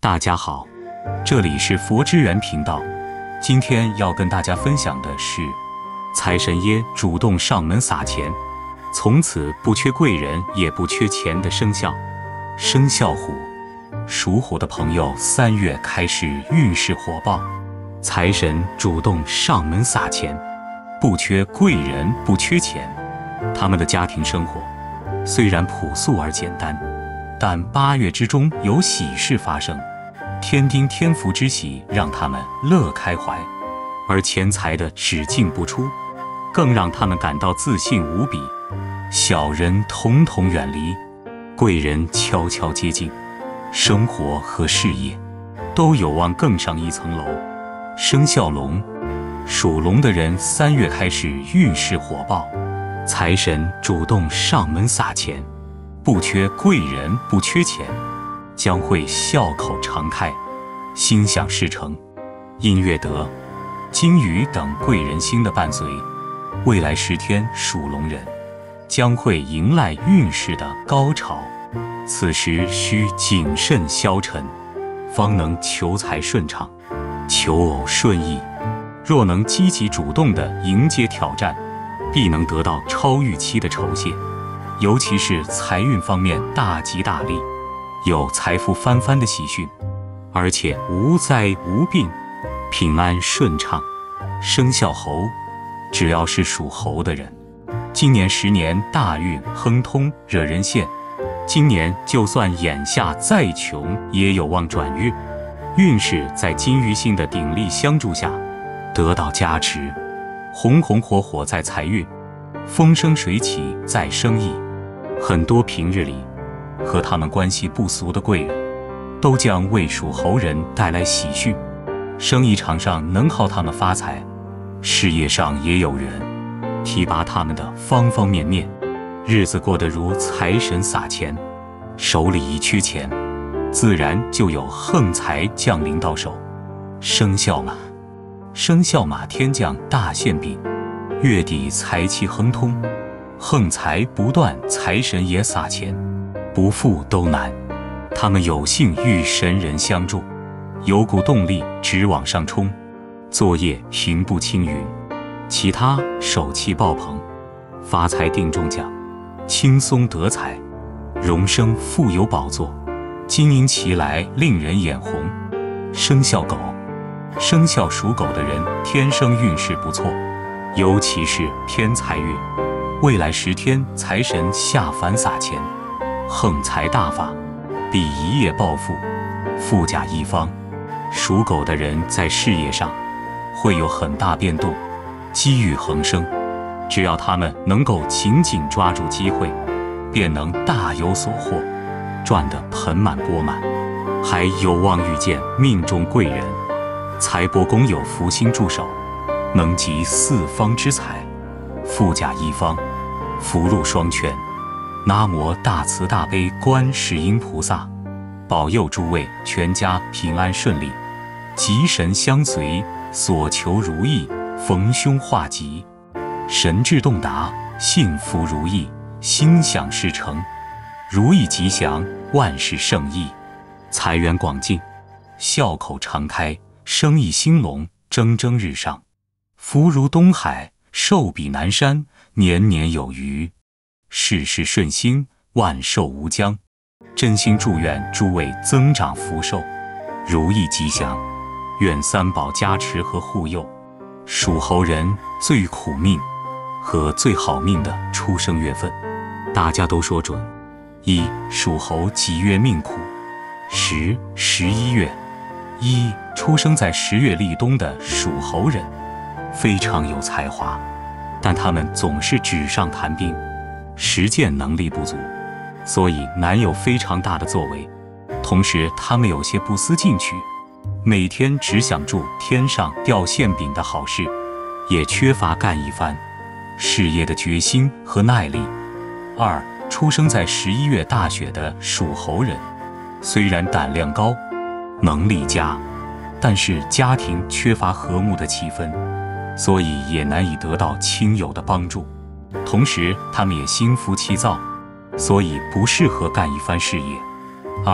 大家好，这里是佛之源频道。今天要跟大家分享的是，财神爷主动上门撒钱，从此不缺贵人，也不缺钱的生肖。生肖虎，属虎的朋友3月开始运势火爆，财神主动上门撒钱，不缺贵人，不缺钱。他们的家庭生活虽然朴素而简单，但8月之中有喜事发生，天丁天福之喜让他们乐开怀，而钱财的只进不出，更让他们感到自信无比。小人统统远离，贵人悄悄接近，生活和事业都有望更上一层楼。生肖龙，属龙的人3月开始运势火爆，财神主动上门撒钱，不缺贵人，不缺钱，将会笑口常开，心想事成。因月德、金鱼等贵人星的伴随，未来10天属龙人将会迎来运势的高潮。此时需谨慎消沉，方能求财顺畅，求偶顺意。若能积极主动地迎接挑战，必能得到超预期的酬谢。尤其是财运方面大吉大利，有财富翻番的喜讯，而且无灾无病，平安顺畅。生肖猴，只要是属猴的人，今年10年大运亨通，惹人羡。今年就算眼下再穷，也有望转运。运势在金鱼星的鼎力相助下得到加持，红红火火在财运，风生水起在生意。很多平日里和他们关系不俗的贵人，都将为属猴人带来喜讯。生意场上能靠他们发财，事业上也有人提拔他们的方方面面，日子过得如财神撒钱，手里一缺钱，自然就有横财降临到手。生肖马，生肖马天降大馅饼，月底财气亨通，横财不断，财神也撒钱，不富都难。他们有幸遇神人相助，有股动力直往上冲，作业平步青云，其他手气爆棚，发财定中奖，轻松得财，荣升富有宝座，金银齐来令人眼红。生肖狗，生肖属狗的人天生运势不错，尤其是偏财运，未来10天财神下凡撒钱，横财大发，必一夜暴富，富甲一方。属狗的人在事业上会有很大变动，机遇横生，只要他们能够紧紧抓住机会，便能大有所获，赚得盆满钵满，还有望遇见命中贵人。财帛宫有福星助手，能集4方之财，富甲一方，福禄双全。南无大慈大悲观世音菩萨，保佑诸位全家平安顺利，吉神相随，所求如意，逢凶化吉，神志洞达，幸福如意，心想事成，如意吉祥，万事胜意，财源广进，笑口常开，生意兴隆，蒸蒸日上，福如东海，寿比南山，年年有余，事事顺心，万寿无疆。真心祝愿诸位增长福寿，如意吉祥，愿三宝加持和护佑。属猴人最苦命和最好命的出生月份，大家都说准。1. 属猴己月命苦。10. 11月。1. 出生在10月立冬的属猴人非常有才华，但他们总是纸上谈兵，实践能力不足，所以难有非常大的作为。同时他们有些不思进取，每天只想祝天上掉馅饼的好事，也缺乏干一番事业的决心和耐力。2. 出生在11月大雪的属猴人，虽然胆量高，能力佳，但是家庭缺乏和睦的气氛，所以也难以得到亲友的帮助。同时他们也心浮气躁，所以不适合干一番事业。2.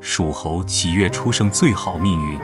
属猴几月出生最好命运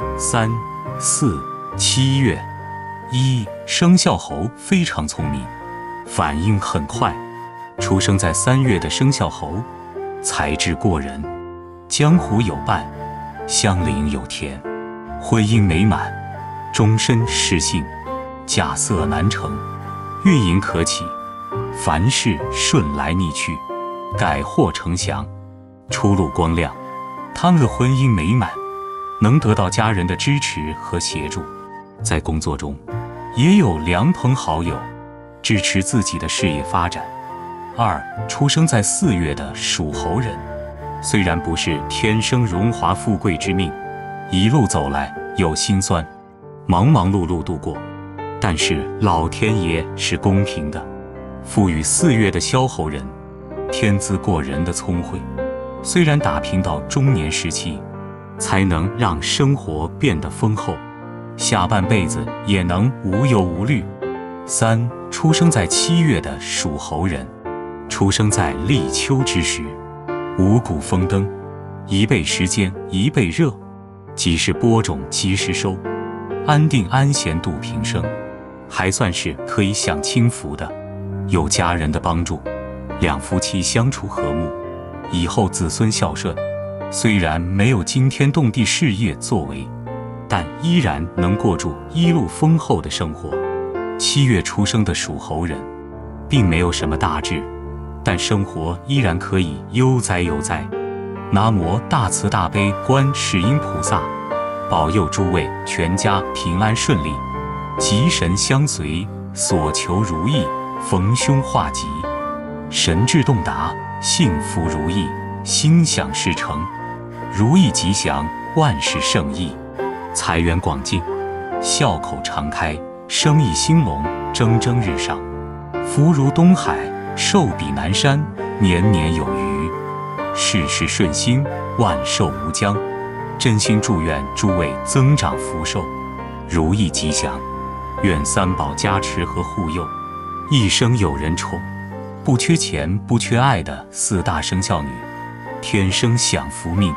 ？3、4、7月。生肖猴非常聪明，反应很快。出生在3月的生肖猴，才智过人，江湖有伴，乡邻有田，婚姻美满，终身失信，稼穑难成，运营可起，凡事顺来逆去，改祸成祥，出路光亮。他们的婚姻美满，能得到家人的支持和协助，在工作中也有良朋好友，支持自己的事业发展。出生在4月的属猴人，虽然不是天生荣华富贵之命，一路走来有辛酸，忙忙碌碌度过，但是老天爷是公平的，赋予4月的肖猴人天资过人的聪慧，虽然打拼到中年时期，才能让生活变得丰厚，下半辈子也能无忧无虑。出生在7月的属猴人，出生在立秋之时，五谷丰登，一倍时间一倍热，及时播种及时收，安定安闲度平生，还算是可以享清福的。有家人的帮助，两夫妻相处和睦，以后子孙孝顺。虽然没有惊天动地事业作为，但依然能过住一路丰厚的生活。7月出生的属猴人，并没有什么大志，但生活依然可以悠哉悠哉。南无大慈大悲观世音菩萨，保佑诸位全家平安顺利，吉神相随，所求如意，逢凶化吉，神志洞达，幸福如意，心想事成，如意吉祥，万事胜意，财源广进，笑口常开，生意兴隆，蒸蒸日上，福如东海，寿比南山，年年有余，事事顺心，万寿无疆。真心祝愿诸位增长福寿，如意吉祥，愿三宝加持和护佑，一生有人宠，不缺钱不缺爱的4大生肖女，天生享福命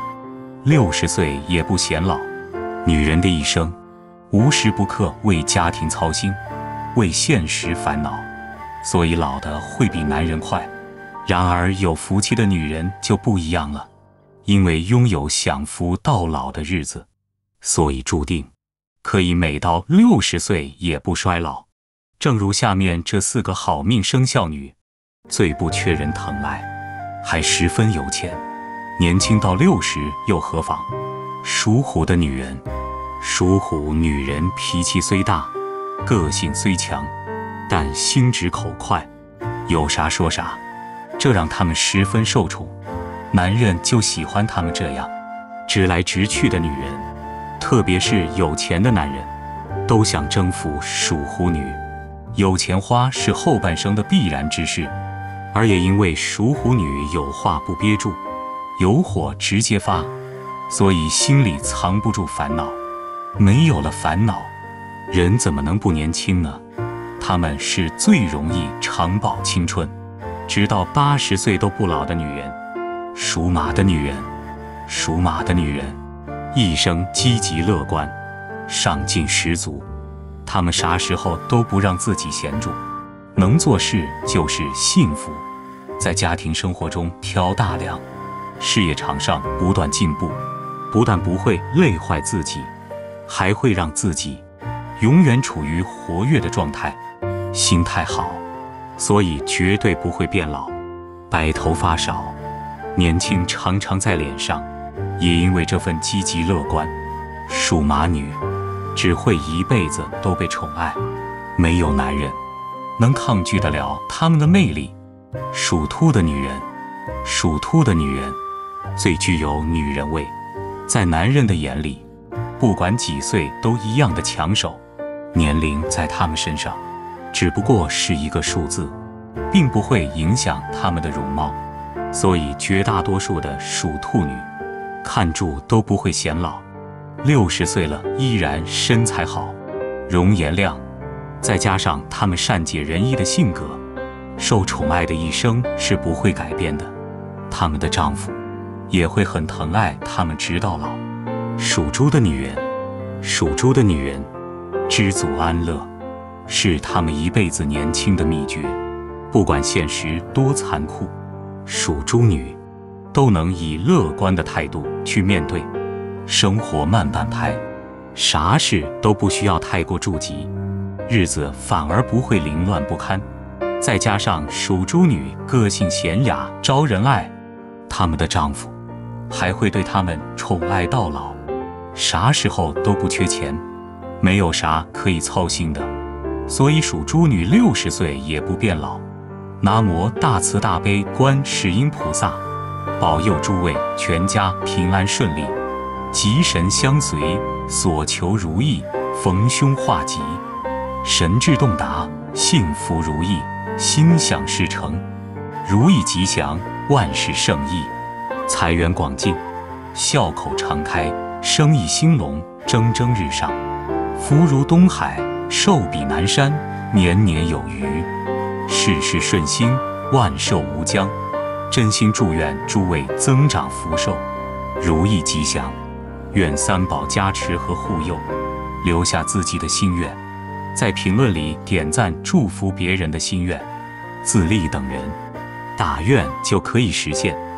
，60岁也不显老。女人的一生，无时不刻为家庭操心，为现实烦恼，所以老的会比男人快。然而有福气的女人就不一样了，因为拥有享福到老的日子，所以注定可以美到60岁也不衰老。正如下面这4个好命生肖女，最不缺人疼爱，还十分有钱，年轻到60又何妨？属虎的女人，属虎女人脾气虽大，个性虽强，但心直口快，有啥说啥，这让她们十分受宠。男人就喜欢她们这样直来直去的女人，特别是有钱的男人，都想征服属虎女。有钱花是后半生的必然之事，而也因为属虎女有话不憋住，有火直接发，所以心里藏不住烦恼。没有了烦恼，人怎么能不年轻呢？她们是最容易长保青春，直到80岁都不老的女人。属马的女人，属马的女人，一生积极乐观，上进十足。她们啥时候都不让自己闲住，能做事就是幸福。在家庭生活中挑大梁，事业场上不断进步，不但不会累坏自己，还会让自己永远处于活跃的状态，心态好，所以绝对不会变老。白头发少，年轻常常在脸上，也因为这份积极乐观，属马女只会一辈子都被宠爱，没有男人能抗拒得了他们的魅力。属兔的女人，属兔的女人最具有女人味，在男人的眼里，不管几岁都一样的抢手。年龄在他们身上只不过是一个数字，并不会影响他们的容貌，所以绝大多数的属兔女看住都不会显老，60岁了依然身材好，容颜亮，再加上他们善解人意的性格，受宠爱的一生是不会改变的。他们的丈夫也会很疼爱他们直到老。属猪的女人，属猪的女人，知足安乐，是他们一辈子年轻的秘诀。不管现实多残酷，属猪女都能以乐观的态度去面对。生活慢半拍，啥事都不需要太过着急，日子反而不会凌乱不堪。再加上属猪女个性娴雅，招人爱，他们的丈夫还会对他们宠爱到老，啥时候都不缺钱，没有啥可以操心的。所以属猪女60岁也不变老。南无大慈大悲观世音菩萨，保佑诸位全家平安顺利，吉神相随，所求如意，逢凶化吉，神志洞达，幸福如意，心想事成，如意吉祥，万事胜意，财源广进，笑口常开，生意兴隆，蒸蒸日上，福如东海，寿比南山，年年有余，事事顺心，万寿无疆。真心祝愿诸位增长福寿，如意吉祥，愿三宝加持和护佑。留下自己的心愿，在评论里点赞祝福别人的心愿，自立等人，大愿就可以实现。